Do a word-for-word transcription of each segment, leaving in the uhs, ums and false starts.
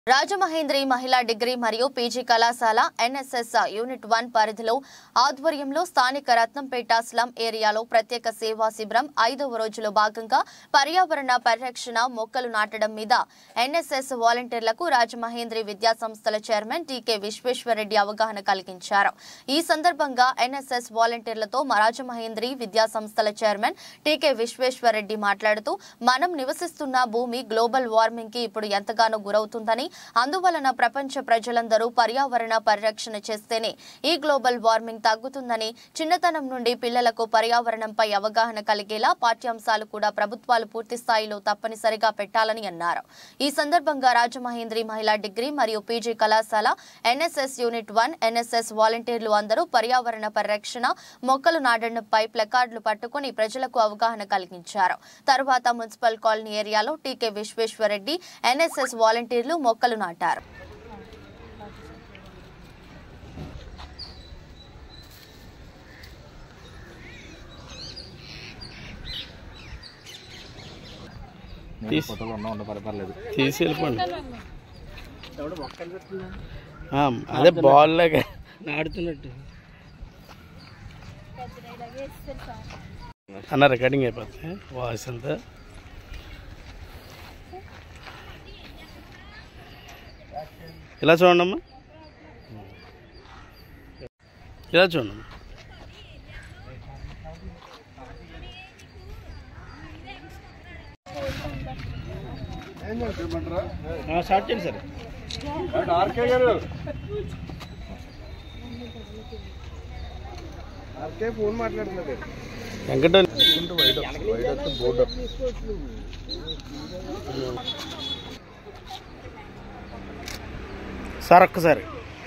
రాజమహేంద్రి మహిళా డిగ్రీ మరియు పీజీ కళాశాల ఎన్ఎస్ఎస్ యూనిట్ వన్ పరిధిలో ఆధ్వర్యంలో స్థానిక రత్నంపేట స్లమ్ ఏరియాలో ప్రత్యేక సేవా శిబిరం ఐదవ రోజులో భాగంగా పర్యావరణ పరిరక్షణ మొక్కలు నాటడం మీద ఎన్ఎస్ఎస్ వాలంటీర్లకు రాజమహేంద్రి విద్యా సంస్థల చైర్మన్ టీకే విశ్వేశ్వరరెడ్డి అవగాహన కలిగించారు। ఈ సందర్భంగా ఎన్ఎస్ఎస్ వాలంటీర్లతో రాజమహేంద్రి విద్యా సంస్థల చైర్మన్ టీకే విశ్వేశ్వరరెడ్డి మాట్లాడుతూ మనం నివసిస్తున్న భూమి గ్లోబల్ వార్మింగ్ కి ఇప్పుడు ఎంతగానో గురవుతుందని అందువలన ప్రపంచ ప్రజలందరూ పర్యావరణ పరిరక్షణ చేస్తేనే ఈ గ్లోబల్ వార్మింగ్ తగ్గుతుందని చిన్నతనం నుండి పిల్లలకు పర్యావరణంపై అవగాహన కలిగేలా పాఠ్యాంశాలు కూడా ప్రభుత్వాలు పూర్తి స్థాయిలో తప్పనిసరిగా పెట్టాలని అన్నారు। ఈ సందర్భంగా రాజమహేంద్రి మహిళా డిగ్రీ మరియు పీజీ కళాశాల ఎన్ఎస్ఎస్ యూనిట్ వన్ ఎన్ఎస్ఎస్ వాలంటీర్లు అందరూ పర్యావరణ పరిరక్షణ మొక్కలు నాటడంపై ప్లకార్డులు పట్టుకుని ప్రజలకు అవగాహన కలిగించారు। తర్వాత మున్సిపల్ కాలనీ ఏరియాలో టీకే విశ్వేశ్వరరెడ్డి ఎన్ఎస్ఎస్ వాలంటీర్లు మొక్కలు నాటారు। అదే బాల్ లాగా నాడుతున్నట్టు అన్న రికార్డింగ్ అయిపోతుంది వాయిస్ అంతా ఇలా చూడండమ్మా ఇలా చూడండి స్టార్ట్ చేయండి సార్ ఫోన్ మాట్లాడుతున్నారు వెంకట సార్ ఒక్కసారి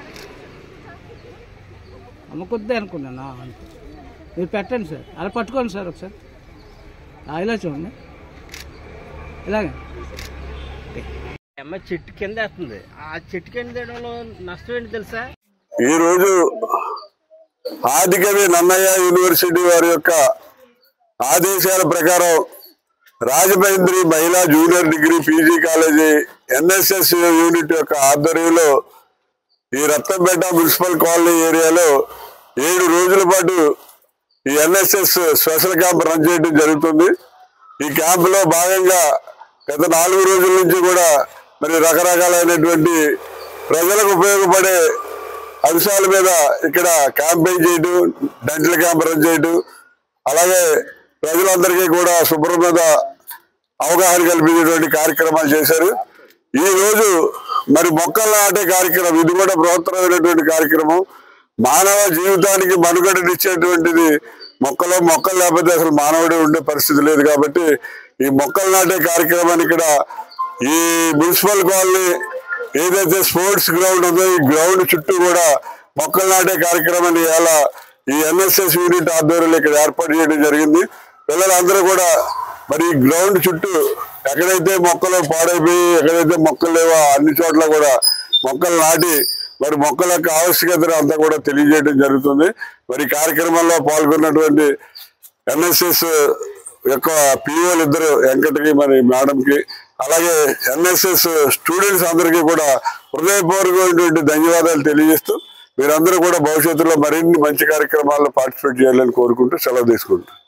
అమ్మకొద్దే అనుకున్నాను మీరు పెట్టండి సార్ అలా పట్టుకోండి సార్ ఒకసారి ఇలా చూడండి ఇలాగే అమ్మ చెట్టు కింద వేస్తుంది ఆ చెట్టు కింద వేయడంలో నష్టం ఏంటి తెలుసా? ఈరోజు ఆదికవి నన్నయ్య యూనివర్సిటీ వారి యొక్క ఆదేశాల ప్రకారం రాజమహేంద్రి మహిళా junior degree PG college NSS unit యొక్క ఆధ్వర్యంలో ఈ రత్నంపేట మున్సిపల్ కాలనీ ఏరియాలో ఏడు రోజుల పాటు ఈ ఎన్ఎస్ఎస్ స్పెషల్ క్యాంప్ రన్ చేయడం జరుగుతుంది। ఈ క్యాంపులో భాగంగా గత నాలుగు రోజుల నుంచి కూడా మరి రకరకాలైనటువంటి ప్రజలకు ఉపయోగపడే అంశాల మీద ఇక్కడ క్యాంపెయిన్ చేయడం, డెంటల్ క్యాంప్ రన్ చేయడం, అలాగే ప్రజలందరికీ కూడా శుభ్రం మీద అవగాహన కల్పించేటువంటి కార్యక్రమాలు చేశారు। ఈ రోజు మరి మొక్కలు నాటే కార్యక్రమం ఇది కూడా బృహత్తరమైనటువంటి కార్యక్రమం। మానవ జీవితానికి మనుగడనిచ్చేటువంటిది మొక్కలు మొక్కలు లేకపోతే అసలు మానవుడే ఉండే పరిస్థితి లేదు కాబట్టి ఈ మొక్కలు నాటే కార్యక్రమాన్ని ఇక్కడ ఈ మున్సిపల్ కాలనీ ఏదైతే స్పోర్ట్స్ గ్రౌండ్ ఉందో ఈ గ్రౌండ్ చుట్టూ కూడా మొక్కలు నాటే కార్యక్రమాన్ని ఇలా ఈ ఎన్ఎస్ఎస్ యూనిట్ ఆధ్వర్యంలో ఇక్కడ ఏర్పాటు చేయడం జరిగింది। పిల్లలందరూ కూడా మరి ఈ గ్రౌండ్ చుట్టూ ఎక్కడైతే మొక్కలు పాడైపోయి ఎక్కడైతే మొక్కలు లేవో అన్ని చోట్ల కూడా మొక్కలు నాటి మరి మొక్కల యొక్క ఆవశ్యకతను అంతా కూడా తెలియజేయడం జరుగుతుంది। మరి కార్యక్రమంలో పాల్గొన్నటువంటి ఎన్ఎస్ఎస్ యొక్క పిఓలు ఇద్దరు వెంకటకి మరి మేడంకి అలాగే ఎన్ఎస్ఎస్ స్టూడెంట్స్ అందరికీ కూడా హృదయపూర్వకమైనటువంటి ధన్యవాదాలు తెలియజేస్తూ మీరందరూ కూడా భవిష్యత్తులో మరిన్ని మంచి కార్యక్రమాల్లో పార్టిసిపేట్ చేయాలని కోరుకుంటూ సెలవు తీసుకుంటారు।